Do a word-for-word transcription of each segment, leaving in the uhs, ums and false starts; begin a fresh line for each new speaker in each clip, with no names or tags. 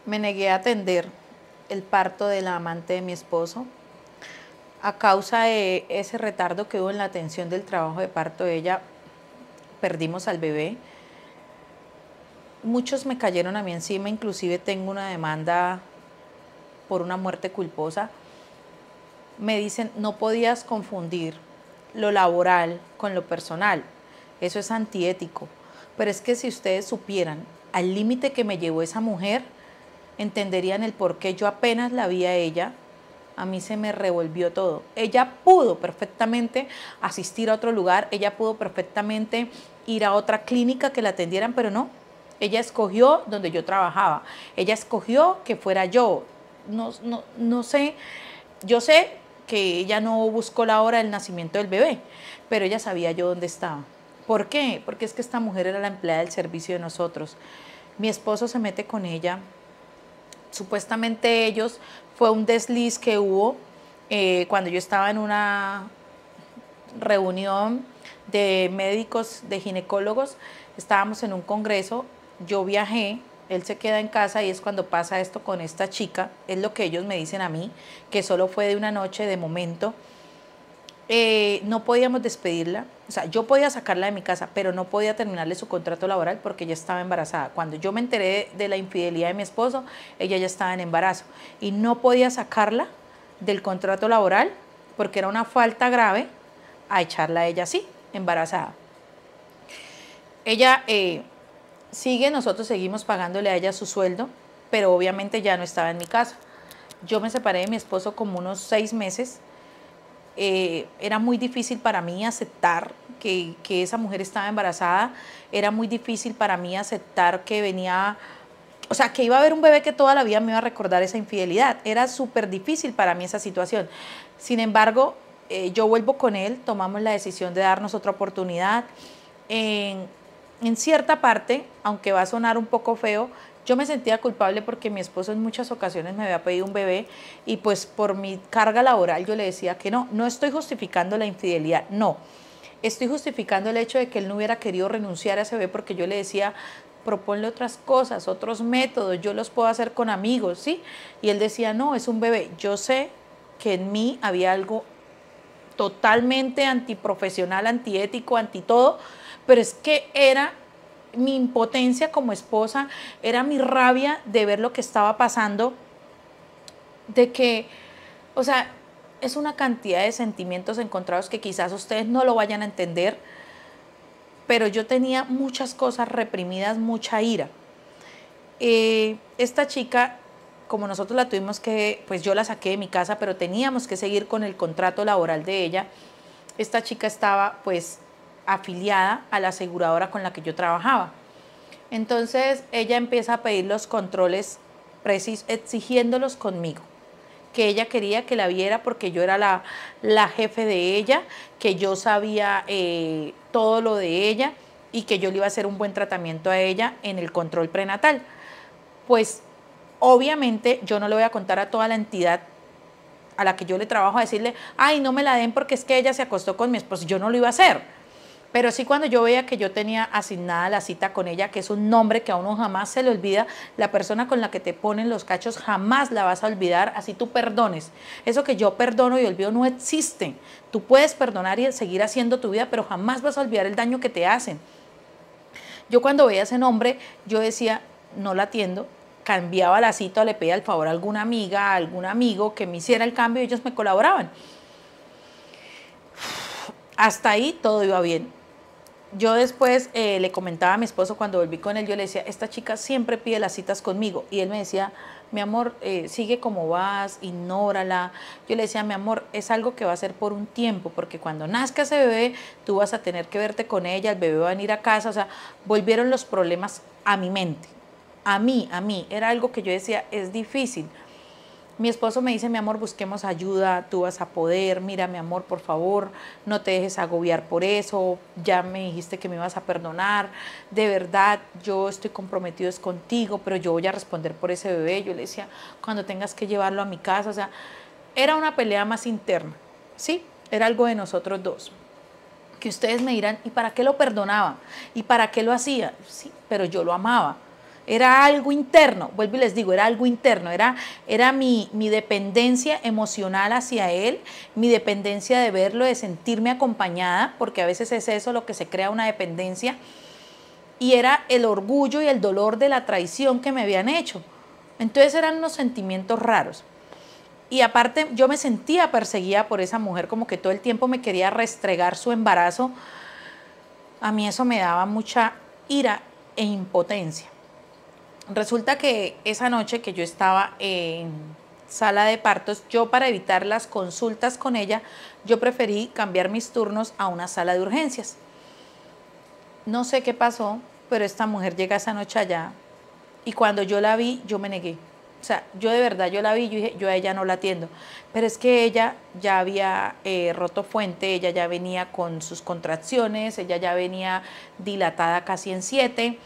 Me negué a atender el parto de la amante de mi esposo. A causa de ese retardo que hubo en la atención del trabajo de parto de ella, perdimos al bebé. Muchos me cayeron a mí encima, inclusive tengo una demanda por una muerte culposa. Me dicen, no podías confundir lo laboral con lo personal. Eso es antiético. Pero es que si ustedes supieran al límite que me llevó esa mujer, entenderían el por qué yo apenas la vi a ella, a mí se me revolvió todo. Ella pudo perfectamente asistir a otro lugar, ella pudo perfectamente ir a otra clínica que la atendieran, pero no. Ella escogió donde yo trabajaba, ella escogió que fuera yo. No, no, no sé, yo sé que ella no buscó la hora del nacimiento del bebé, pero ella sabía yo dónde estaba. ¿Por qué? Porque es que esta mujer era la empleada del servicio de nosotros. Mi esposo se mete con ella. Supuestamente ellos, fue un desliz que hubo eh, cuando yo estaba en una reunión de médicos, de ginecólogos, estábamos en un congreso, yo viajé, él se queda en casa y es cuando pasa esto con esta chica, es lo que ellos me dicen a mí, que solo fue de una noche de momento. Eh, no podíamos despedirla, o sea, yo podía sacarla de mi casa, pero no podía terminarle su contrato laboral porque ella estaba embarazada. Cuando yo me enteré de la infidelidad de mi esposo, ella ya estaba en embarazo y no podía sacarla del contrato laboral porque era una falta grave a echarla a ella así, embarazada. Ella eh, sigue, nosotros seguimos pagándole a ella su sueldo, pero obviamente ya no estaba en mi casa. Yo me separé de mi esposo como unos seis meses. Eh, era muy difícil para mí aceptar que, que esa mujer estaba embarazada, era muy difícil para mí aceptar que venía, o sea, que iba a haber un bebé que toda la vida me iba a recordar esa infidelidad, era súper difícil para mí esa situación. Sin embargo, eh, yo vuelvo con él, tomamos la decisión de darnos otra oportunidad. En, en cierta parte, aunque va a sonar un poco feo, yo me sentía culpable porque mi esposo en muchas ocasiones me había pedido un bebé y pues por mi carga laboral yo le decía que no, no estoy justificando la infidelidad, no. Estoy justificando el hecho de que él no hubiera querido renunciar a ese bebé porque yo le decía, proponle otras cosas, otros métodos, yo los puedo hacer con amigos, ¿sí? Y él decía, no, es un bebé. Yo sé que en mí había algo totalmente antiprofesional, antiético, anti todo, pero es que era mi impotencia como esposa, era mi rabia de ver lo que estaba pasando, de que, o sea, es una cantidad de sentimientos encontrados que quizás ustedes no lo vayan a entender, pero yo tenía muchas cosas reprimidas, mucha ira. Eh, esta chica, como nosotros la tuvimos que, pues yo la saqué de mi casa, pero teníamos que seguir con el contrato laboral de ella, esta chica estaba pues afiliada a la aseguradora con la que yo trabajaba. Entonces ella empieza a pedir los controles precisos, exigiéndolos conmigo, que ella quería que la viera porque yo era la, la jefe de ella, que yo sabía eh, todo lo de ella y que yo le iba a hacer un buen tratamiento a ella en el control prenatal. Pues obviamente yo no le voy a contar a toda la entidad a la que yo le trabajo a decirle, ay, no me la den porque es que ella se acostó con mi esposo, yo no lo iba a hacer. Pero sí cuando yo veía que yo tenía asignada la cita con ella, que es un nombre que a uno jamás se le olvida, la persona con la que te ponen los cachos jamás la vas a olvidar, así tú perdones. Eso que yo perdono y olvido no existe. Tú puedes perdonar y seguir haciendo tu vida, pero jamás vas a olvidar el daño que te hacen. Yo cuando veía ese nombre, yo decía, no la atiendo, cambiaba la cita o le pedía el favor a alguna amiga, a algún amigo que me hiciera el cambio y ellos me colaboraban. Hasta ahí todo iba bien. Yo después eh, le comentaba a mi esposo cuando volví con él, yo le decía, esta chica siempre pide las citas conmigo. Y él me decía, mi amor, eh, sigue como vas, ignórala. Yo le decía, mi amor, es algo que va a ser por un tiempo, porque cuando nazca ese bebé, tú vas a tener que verte con ella, el bebé va a venir a casa. O sea, volvieron los problemas a mi mente, a mí, a mí. Era algo que yo decía, es difícil. Mi esposo me dice, mi amor, busquemos ayuda, tú vas a poder, mira, mi amor, por favor, no te dejes agobiar por eso, ya me dijiste que me ibas a perdonar, de verdad, yo estoy comprometido es contigo, pero yo voy a responder por ese bebé. Yo le decía, cuando tengas que llevarlo a mi casa, o sea, era una pelea más interna, ¿sí? Era algo de nosotros dos. Que ustedes me dirán, ¿y para qué lo perdonaba? ¿Y para qué lo hacía? Sí, pero yo lo amaba. Era algo interno, vuelvo y les digo, era algo interno, era, era mi, mi dependencia emocional hacia él, mi dependencia de verlo, de sentirme acompañada, porque a veces es eso lo que se crea una dependencia, y era el orgullo y el dolor de la traición que me habían hecho. Entonces eran unos sentimientos raros. Y aparte yo me sentía perseguida por esa mujer, como que todo el tiempo me quería restregar su embarazo. A mí eso me daba mucha ira e impotencia. Resulta que esa noche que yo estaba en sala de partos, yo para evitar las consultas con ella, yo preferí cambiar mis turnos a una sala de urgencias. No sé qué pasó, pero esta mujer llega esa noche allá y cuando yo la vi, yo me negué. O sea, yo de verdad, yo la vi, yo dije, yo a ella no la atiendo. Pero es que ella ya había eh, roto fuente, ella ya venía con sus contracciones, ella ya venía dilatada casi en siete.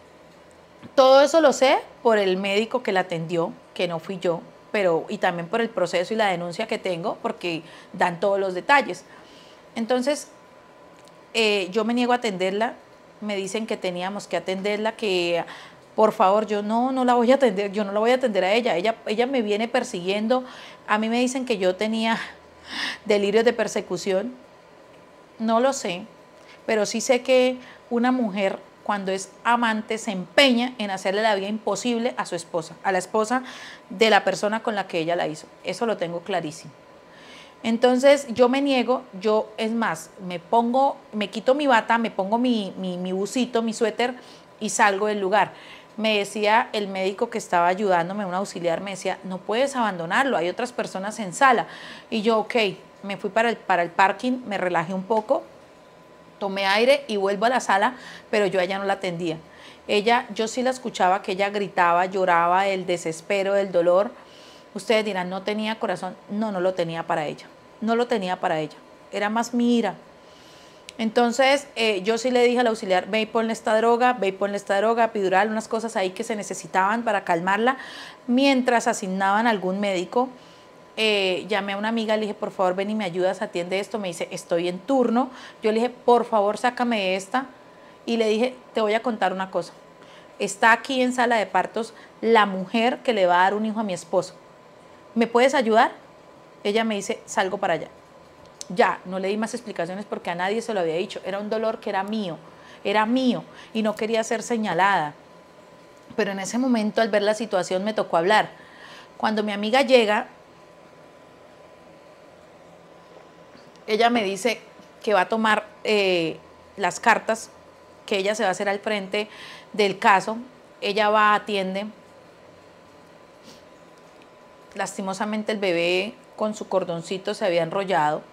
Todo eso lo sé por el médico que la atendió, que no fui yo, pero y también por el proceso y la denuncia que tengo, porque dan todos los detalles. Entonces, eh, yo me niego a atenderla, me dicen que teníamos que atenderla, que por favor, yo no, no la voy a atender, yo no la voy a atender a ella, ella, ella me viene persiguiendo, a mí me dicen que yo tenía delirios de persecución, no lo sé, pero sí sé que una mujer cuando es amante se empeña en hacerle la vida imposible a su esposa, a la esposa de la persona con la que ella la hizo, eso lo tengo clarísimo. Entonces yo me niego, yo es más, me pongo, me quito mi bata, me pongo mi, mi, mi busito, mi suéter y salgo del lugar. Me decía el médico que estaba ayudándome, un auxiliar, me decía, no puedes abandonarlo, hay otras personas en sala. Y yo, ok, me fui para el, para el parking, me relajé un poco, tomé aire y vuelvo a la sala, pero yo a ella no la atendía. Ella, yo sí la escuchaba que ella gritaba, lloraba, el desespero, el dolor. Ustedes dirán, ¿no tenía corazón? No, no lo tenía para ella, no lo tenía para ella, era más mi ira. Entonces eh, yo sí le dije al auxiliar, ve y ponle esta droga, ve y ponle esta droga, epidural, unas cosas ahí que se necesitaban para calmarla, mientras asignaban a algún médico. Eh, llamé a una amiga, le dije, por favor, ven y me ayudas, atiende esto, me dice, estoy en turno. Yo le dije, por favor, sácame esta, y le dije, te voy a contar una cosa, está aquí en sala de partos la mujer que le va a dar un hijo a mi esposo, ¿me puedes ayudar? Ella me dice, salgo para allá. Ya, no le di más explicaciones porque a nadie se lo había dicho. Era un dolor que era mío, era mío y no quería ser señalada. Pero en ese momento, al ver la situación, me tocó hablar. Cuando mi amiga llega, ella me dice que va a tomar eh, las cartas, que ella se va a hacer al frente del caso. Ella va, atiende. Lastimosamente el bebé con su cordoncito se había enrollado.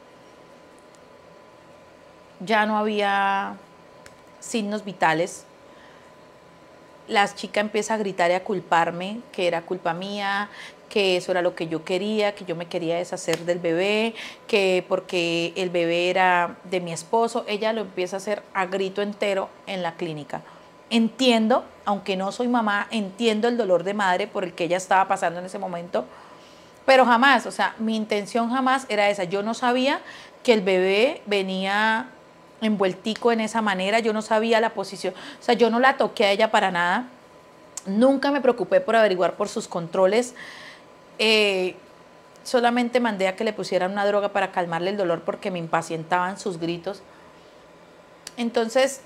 Ya no había signos vitales. La chica empieza a gritar y a culparme, que era culpa mía, que eso era lo que yo quería, que yo me quería deshacer del bebé, que porque el bebé era de mi esposo. Ella lo empieza a hacer a grito entero en la clínica. Entiendo, aunque no soy mamá, entiendo el dolor de madre por el que ella estaba pasando en ese momento, pero jamás, o sea, mi intención jamás era esa. Yo no sabía que el bebé venía envueltico en esa manera, yo no sabía la posición, o sea, yo no la toqué a ella para nada, nunca me preocupé por averiguar por sus controles, eh, solamente mandé a que le pusieran una droga para calmarle el dolor porque me impacientaban sus gritos. Entonces,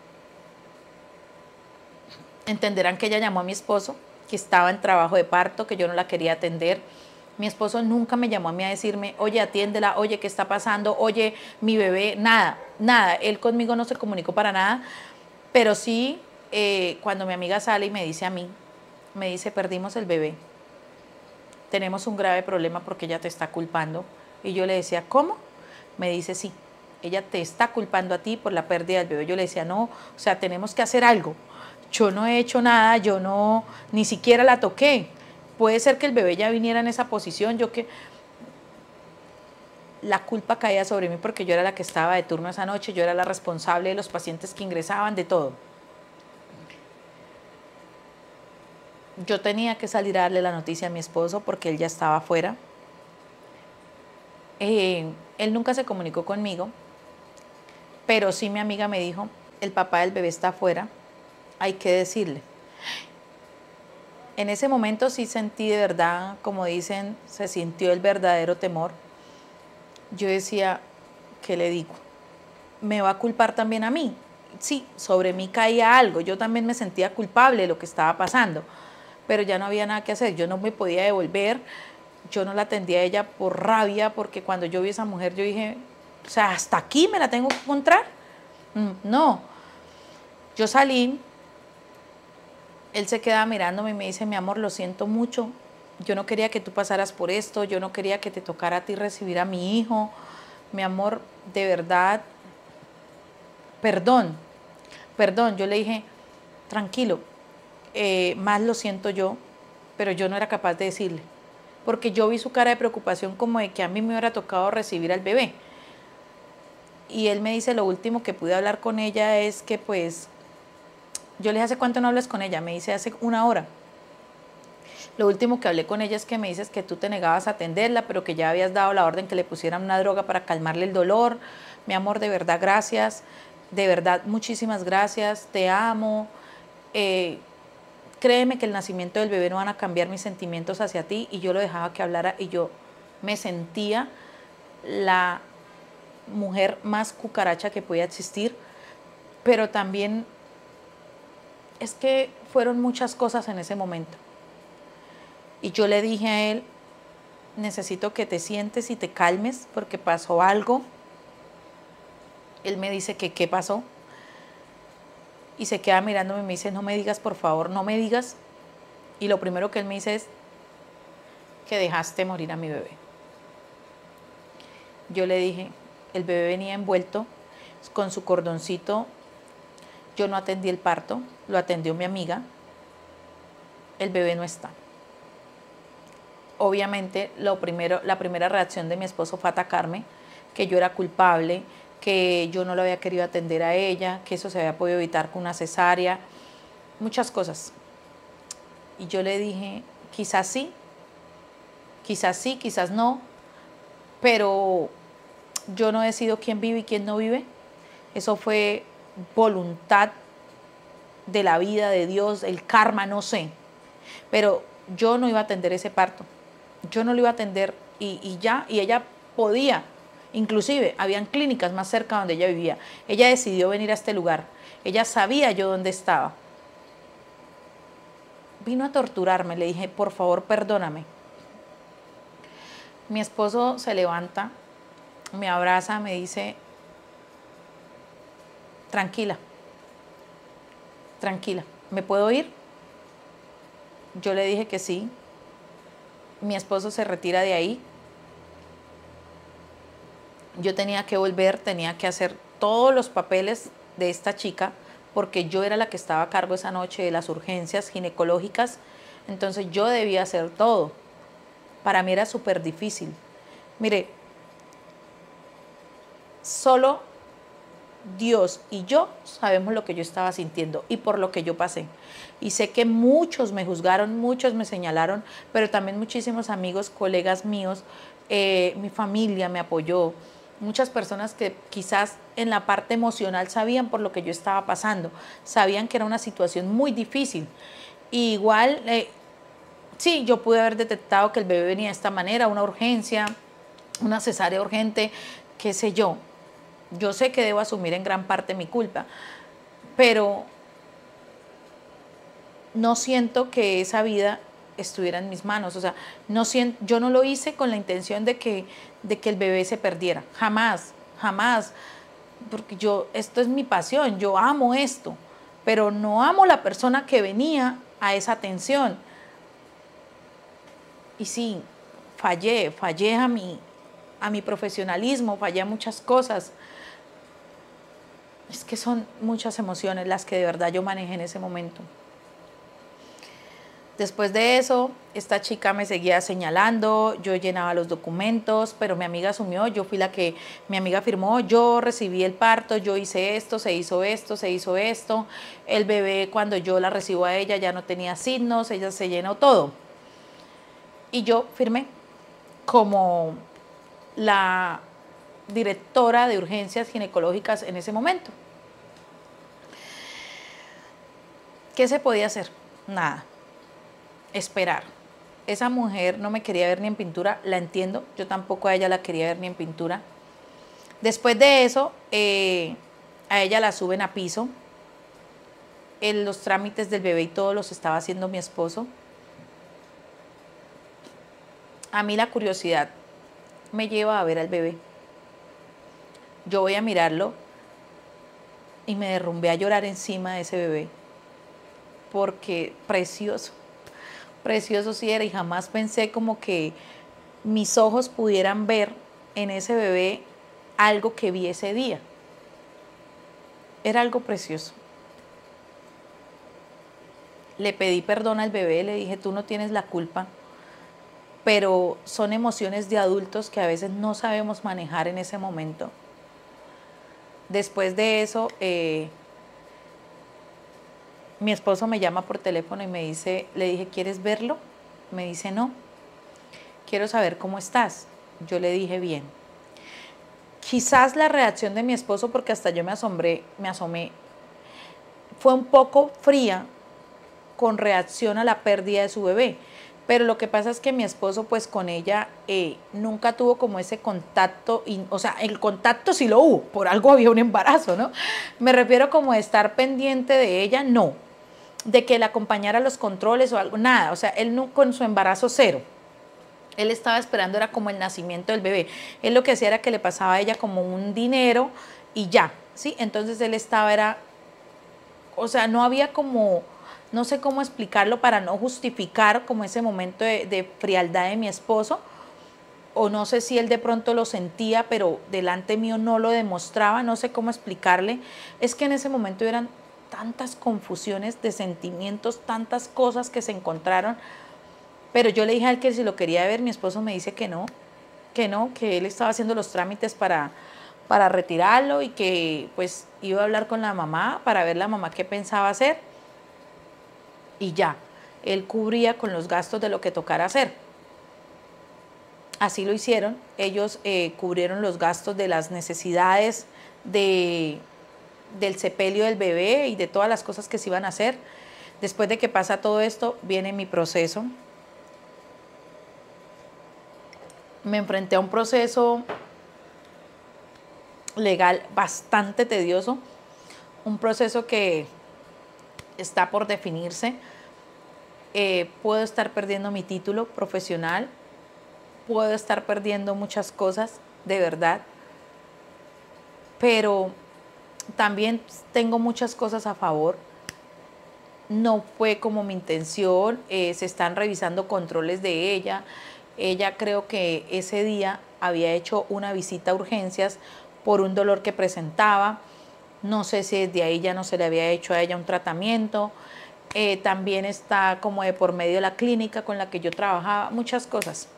entenderán que ella llamó a mi esposo, que estaba en trabajo de parto, que yo no la quería atender. Mi esposo nunca me llamó a mí a decirme, oye, atiéndela, oye, ¿qué está pasando? Oye, mi bebé, nada, nada. Él conmigo no se comunicó para nada, pero sí, eh, cuando mi amiga sale y me dice a mí, me dice, perdimos el bebé, tenemos un grave problema porque ella te está culpando. Y yo le decía, ¿cómo? Me dice, sí, ella te está culpando a ti por la pérdida del bebé. Yo le decía, no, o sea, tenemos que hacer algo. Yo no he hecho nada, yo no, ni siquiera la toqué. Puede ser que el bebé ya viniera en esa posición, yo que... La culpa caía sobre mí porque yo era la que estaba de turno esa noche, yo era la responsable de los pacientes que ingresaban, de todo. Yo tenía que salir a darle la noticia a mi esposo porque él ya estaba afuera. Eh, él nunca se comunicó conmigo, pero sí mi amiga me dijo, el papá del bebé está afuera, hay que decirle. En ese momento sí sentí de verdad, como dicen, se sintió el verdadero temor. Yo decía, ¿qué le digo? ¿Me va a culpar también a mí? Sí, sobre mí caía algo, yo también me sentía culpable de lo que estaba pasando, pero ya no había nada que hacer, yo no me podía devolver, yo no la atendía a ella por rabia, porque cuando yo vi a esa mujer yo dije, o sea, ¿hasta aquí me la tengo que encontrar? No, yo salí, él se quedaba mirándome y me dice, mi amor, lo siento mucho, yo no quería que tú pasaras por esto, yo no quería que te tocara a ti recibir a mi hijo, mi amor, de verdad, perdón, perdón, yo le dije, tranquilo, eh, más lo siento yo, pero yo no era capaz de decirle, porque yo vi su cara de preocupación como de que a mí me hubiera tocado recibir al bebé. Y él me dice, lo último que pude hablar con ella es que pues, yo le dije, ¿hace cuánto no hablas con ella? Me dice, hace una hora. Lo último que hablé con ella es que me dices que tú te negabas a atenderla, pero que ya habías dado la orden que le pusieran una droga para calmarle el dolor. Mi amor, de verdad, gracias. De verdad, muchísimas gracias. Te amo. Eh, créeme que el nacimiento del bebé no van a cambiar mis sentimientos hacia ti. Y yo lo dejaba que hablara y yo me sentía la mujer más cucaracha que podía existir. Pero también es que fueron muchas cosas en ese momento. Y yo le dije a él, necesito que te sientes y te calmes porque pasó algo. Él me dice que qué pasó. Y se queda mirándome y me dice, no me digas, por favor, no me digas. Y lo primero que él me dice es que dejaste morir a mi bebé. Yo le dije, el bebé venía envuelto con su cordoncito. Yo no atendí el parto, lo atendió mi amiga. El bebé no está. Obviamente, lo primero, la primera reacción de mi esposo fue atacarme, que yo era culpable, que yo no lo había querido atender a ella, que eso se había podido evitar con una cesárea, muchas cosas. Y yo le dije, quizás sí, quizás sí, quizás no, pero yo no decido quién vive y quién no vive. Eso fue voluntad de la vida, de Dios, el karma, no sé. Pero yo no iba a atender ese parto. Yo no lo iba a atender y, y ya, y ella podía, inclusive habían clínicas más cerca donde ella vivía. Ella decidió venir a este lugar, ella sabía yo dónde estaba. Vino a torturarme, le dije, por favor, perdóname. Mi esposo se levanta, me abraza, me dice, tranquila, tranquila, ¿me puedo ir? Yo le dije que sí. Mi esposo se retira de ahí. Yo tenía que volver, tenía que hacer todos los papeles de esta chica, porque yo era la que estaba a cargo esa noche de las urgencias ginecológicas, entonces yo debía hacer todo. Para mí era súper difícil. Mire, solo Dios y yo sabemos lo que yo estaba sintiendo y por lo que yo pasé. Y sé que muchos me juzgaron, muchos me señalaron, pero también muchísimos amigos, colegas míos, eh, mi familia me apoyó. Muchas personas que quizás en la parte emocional sabían por lo que yo estaba pasando, sabían que era una situación muy difícil. Y igual, eh, sí, yo pude haber detectado que el bebé venía de esta manera, una urgencia, una cesárea urgente, qué sé yo. Yo sé que debo asumir en gran parte mi culpa, pero no siento que esa vida estuviera en mis manos. O sea, no siento, yo no lo hice con la intención de que, de que el bebé se perdiera. Jamás, jamás. Porque yo, esto es mi pasión, yo amo esto, pero no amo la persona que venía a esa atención. Y sí, fallé, fallé a mi, a mi profesionalismo, fallé a muchas cosas. Es que son muchas emociones las que de verdad yo manejé en ese momento. Después de eso, esta chica me seguía señalando, yo llenaba los documentos, pero mi amiga asumió, yo fui la que, mi amiga firmó, yo recibí el parto, yo hice esto, se hizo esto, se hizo esto. El bebé, cuando yo la recibo a ella, ya no tenía signos, ella se llenó todo. Y yo firmé como la directora de urgencias ginecológicas en ese momento. ¿Qué se podía hacer? Nada. esperar. Esa mujer no me quería ver ni en pintura, la entiendo, yo tampoco a ella la quería ver ni en pintura. Después de eso, eh, a ella la suben a piso. En los trámites del bebé y todo los estaba haciendo mi esposo. A mí la curiosidad me lleva a ver al bebé. Yo voy a mirarlo y me derrumbé a llorar encima de ese bebé, porque precioso, precioso sí era, y jamás pensé como que mis ojos pudieran ver en ese bebé algo que vi ese día. Era algo precioso. Le pedí perdón al bebé, le dije, tú no tienes la culpa, pero son emociones de adultos que a veces no sabemos manejar en ese momento. Después de eso, eh, mi esposo me llama por teléfono y me dice, le dije, ¿quieres verlo? Me dice, no, quiero saber cómo estás. Yo le dije, bien. Quizás la reacción de mi esposo, porque hasta yo me asombré, me asomé, fue un poco fría con reacción a la pérdida de su bebé. Pero lo que pasa es que mi esposo, pues con ella, eh, nunca tuvo como ese contacto, y, o sea, el contacto sí lo hubo, por algo había un embarazo, ¿no? Me refiero como de estar pendiente de ella, no. De que la acompañara a los controles o algo, nada. O sea, él no, con su embarazo cero. Él estaba esperando, era como el nacimiento del bebé. Él lo que hacía era que le pasaba a ella como un dinero y ya, ¿sí? Entonces él estaba, era, o sea, no había como, no sé cómo explicarlo para no justificar como ese momento de, de frialdad de mi esposo, o no sé si él de pronto lo sentía, pero delante mío no lo demostraba, no sé cómo explicarle. Es que en ese momento eran tantas confusiones de sentimientos, tantas cosas que se encontraron, pero yo le dije a él que si lo quería ver, mi esposo me dice que no, que no, que él estaba haciendo los trámites para, para retirarlo y que pues iba a hablar con la mamá para ver la mamá qué pensaba hacer y ya, él cubría con los gastos de lo que tocara hacer. Así lo hicieron, ellos eh, cubrieron los gastos de las necesidades de, del sepelio del bebé y de todas las cosas que se iban a hacer. Después de que pasa todo esto, viene mi proceso. Me enfrenté a un proceso legal bastante tedioso, un proceso que está por definirse. Eh, puedo estar perdiendo mi título profesional, puedo estar perdiendo muchas cosas, de verdad, pero también tengo muchas cosas a favor. No fue como mi intención, eh, se están revisando controles de ella. Ella creo que ese día había hecho una visita a urgencias por un dolor que presentaba. No sé si desde ahí ya no se le había hecho a ella un tratamiento. Eh, también está como de por medio de la clínica con la que yo trabajaba, muchas cosas.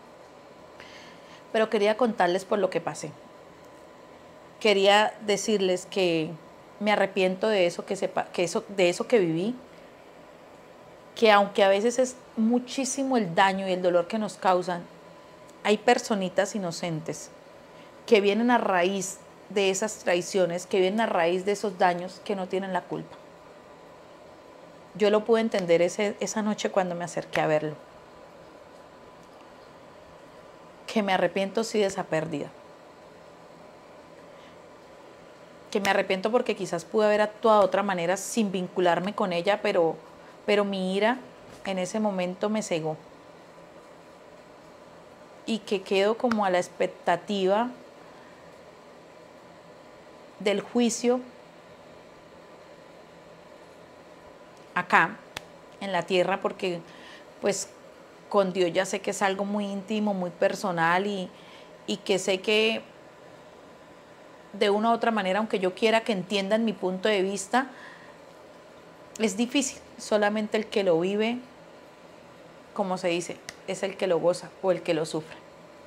Pero quería contarles por lo que pasé. Quería decirles que me arrepiento de eso que, sepa, que eso, de eso que viví, que aunque a veces es muchísimo el daño y el dolor que nos causan, hay personitas inocentes que vienen a raíz de esas traiciones, que vienen a raíz de esos daños, que no tienen la culpa. Yo lo pude entender ese, esa noche cuando me acerqué a verlo. Que me arrepiento sí de esa pérdida. Que me arrepiento porque quizás pude haber actuado de otra manera sin vincularme con ella, pero, pero mi ira en ese momento me cegó. Y que quedo como a la expectativa del juicio acá, en la tierra, porque pues con Dios ya sé que es algo muy íntimo, muy personal y, y que sé que de una u otra manera, aunque yo quiera que entiendan mi punto de vista, es difícil. Solamente el que lo vive, como se dice, es el que lo goza o el que lo sufre.